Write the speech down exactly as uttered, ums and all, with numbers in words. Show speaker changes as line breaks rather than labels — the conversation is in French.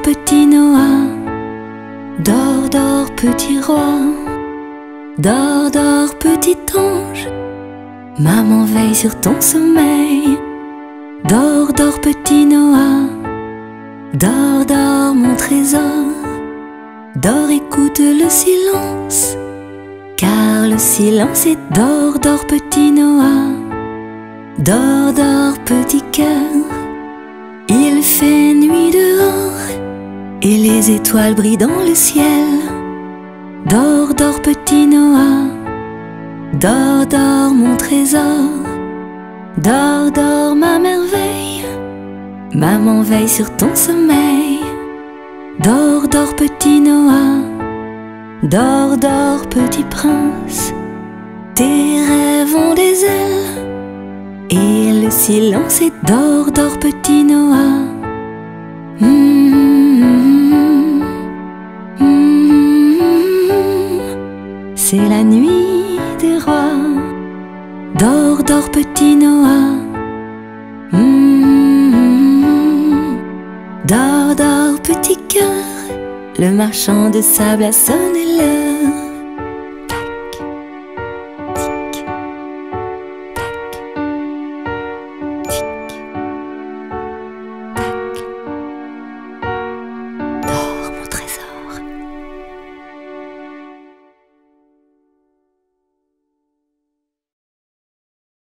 petit Noah. Dors, dors, petit roi. Dors, dors, petit ange. Maman veille sur ton sommeil. Dors, dors, petit Noah. Dors, dors, mon trésor. Dors, écoute le silence, car le silence est dors, dors, petit Noah. Dors, dors, petit cœur. Il fait nuit dehors et les étoiles brillent dans le ciel. Dors, dors, petit Noah. Dors, dors, mon trésor. Dors, dors, ma merveille. Maman veille sur ton sommeil. Dors, dors, petit Noah. Dors, dors, petit prince. Tes rêves ont des ailes et le silence est dors, dors, petit Noah. Mmh, mmh, mmh, c'est la nuit des rois. Dors, dors, petit Noah. Mmh, dors, dors, petit cœur. Le marchand de sable a sonné l'heure.